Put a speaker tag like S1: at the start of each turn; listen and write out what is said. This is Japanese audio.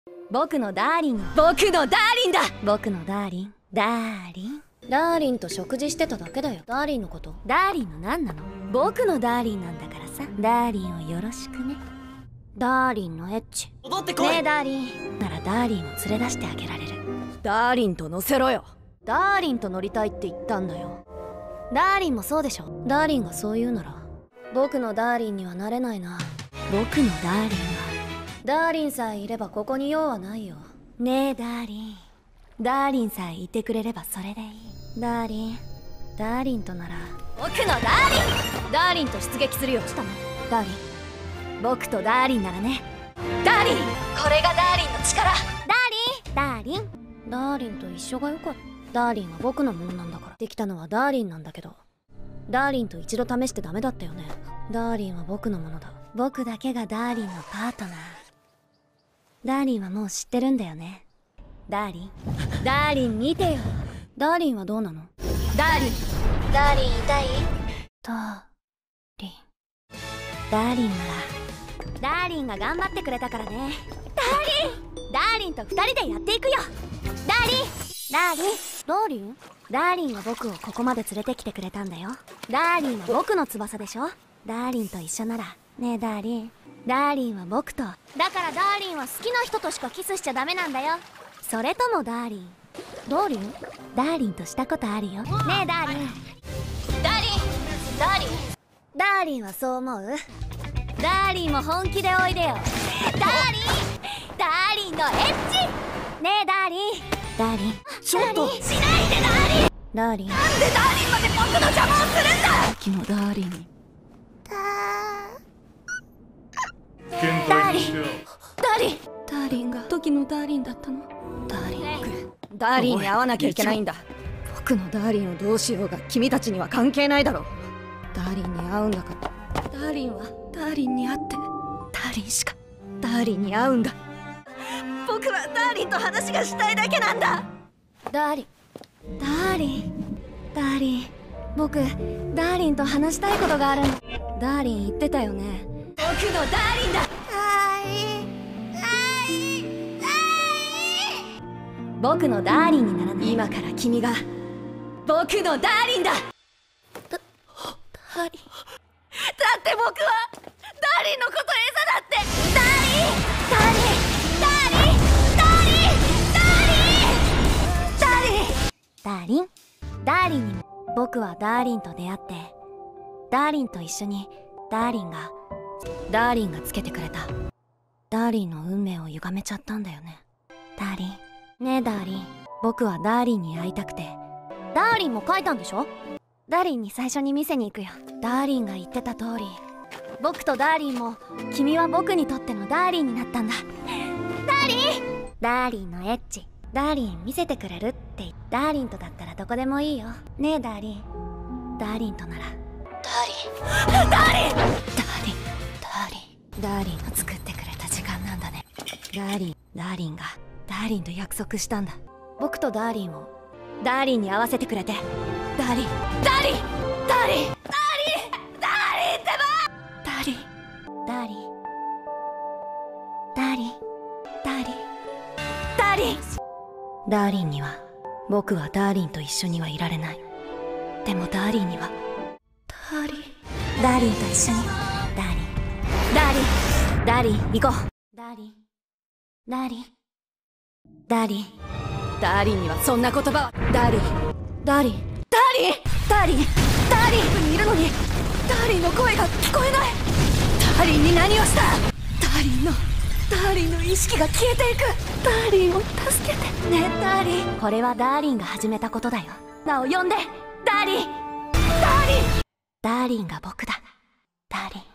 S1: 僕のダーリン、僕のダーリンだ。僕のダーリン、ダーリン。ダーリンと食事してただけだよ。ダーリンのこと。ダーリンの何なの？僕のダーリンなんだからさ。ダーリンをよろしくね。ダーリンのエッチ。
S2: 戻ってこい。
S1: ねえダーリンならダーリンを連れ出してあげられる。ダーリンと乗せろよ。ダーリンと乗りたいって言ったんだよ。ダーリンもそうでしょ。ダーリンがそう言うなら僕のダーリンにはなれないな。僕のダーリンはダーリンさえいればここに用はないよ。ねえダーリン、ダーリンさえいてくれればそれでいい。ダーリン、ダーリンとなら僕のダーリン、ダーリンと出撃するよ。したのダーリン、僕とダーリンならね。ダーリン、これがダーリンの力。ダーリン、ダーリン、ダーリンと一緒がよかった。ダーリンは僕のものなんだから。できたのはダーリンなんだけど、ダーリンと一度試してダメだったよね。ダーリンは僕のものだ。僕だけがダーリンのパートナー。ダーリンはもう知ってるんだよね。ダーリン、ダーリン見てよ。ダーリンはどうなの？ダーリン、ダーリン痛い？ダーリン、ダーリンならダーリンが頑張ってくれたからね。ダーリン、ダーリンと2人でやっていくよ。ダーリン、ダーリン、ダーリン、ダーリンは僕をここまで連れてきてくれたんだよ。ダーリンは僕の翼でしょ。ダーリンと一緒ならねえダーリン、ダーリンは僕と。だからダーリンは好きな人としかキスしちゃダメなんだよ。それともダーリン、ダーリン、ダーリンとしたことあるよねえダーリン、ダーリン、ダーリン、ダーリンはそう思う？ダーリンも本気でおいでよ。ダーリン、ダーリンのエッチ。ねえダーリン、ダーリン、
S2: ちょっと
S1: しないでダーリン。ダーリン、なんでダーリンまで僕の邪魔をするんだ。
S3: 昨日ダーリン、
S1: ダーリン、ダーリン、
S3: ダーリンが時のダーリンだったの。ダーリン、
S1: 僕ダーリンに会わなきゃいけないんだ。僕のダーリンをどうしようが君たちには関係ないだろ。ダーリンに会うんだから。ダーリンはダーリンに会ってダーリンしかダーリンに会うんだ。僕はダーリンと話がしたいだけなんだ。ダーリン、ダーリン、ダーリン、僕ダーリンと話したいことがあるの。ダーリン言ってたよね。僕のダーリンだ。僕のダーリンにならない。今から君が僕のダーリンだ。ダーリン、だって僕はダーリンのこと餌だって。ダーリン、ダーリン、ダーリン、ダーリン、ダーリン、ダーリン、ダーリン、ダーリンにも僕はダーリンと出会って、ダーリンと一緒にダーリンがつけてくれた。ダーリンの運命を歪めちゃったんだよね。ダーリン、ねえダーリン、僕はダーリンに会いたくて。ダーリンも書いたんでしょ？ダーリンに最初に見せに行くよ。ダーリンが言ってた通り、僕とダーリンも君は僕にとってのダーリンになったんだ。ダーリン、ダーリンのエッチ。ダーリン見せてくれるって言って。ダーリンとだったらどこでもいいよ。ねえダーリン、ダーリンとなら。ダーリン、ダーリン、ダーリン、ダーリン、ダーリンが作ってくれた時間なんだね。ダーリンがダーリンと約束したんだ。僕とダーリンをダーリンに会わせてくれて。ダーリン、ダーリン、ダーリン、ダーリン、ダーリンってば。ダーリン、ダーリン、ダーリン、ダーリン、ダーリン。ダーリンには僕はダーリンと一緒にはいられない。でもダーリンにはダーリン、ダーリンと一緒に。ダーリン、ダーリン、ダーリン行こう。ダーリン、ダーリン、ダーリン、ダーリンにはそんな言葉は。ダーリン、ダーリン、ダーリン、ダーリン、ダーリンにいるのにダーリンの声が聞こえない。ダーリンに何をした？ダーリンの意識が消えていく。ダーリンを助けてねえダーリン。これはダーリンが始めたことだよ。名を呼んで。ダーリン、ダーリン、ダーリンが僕だ。ダーリン。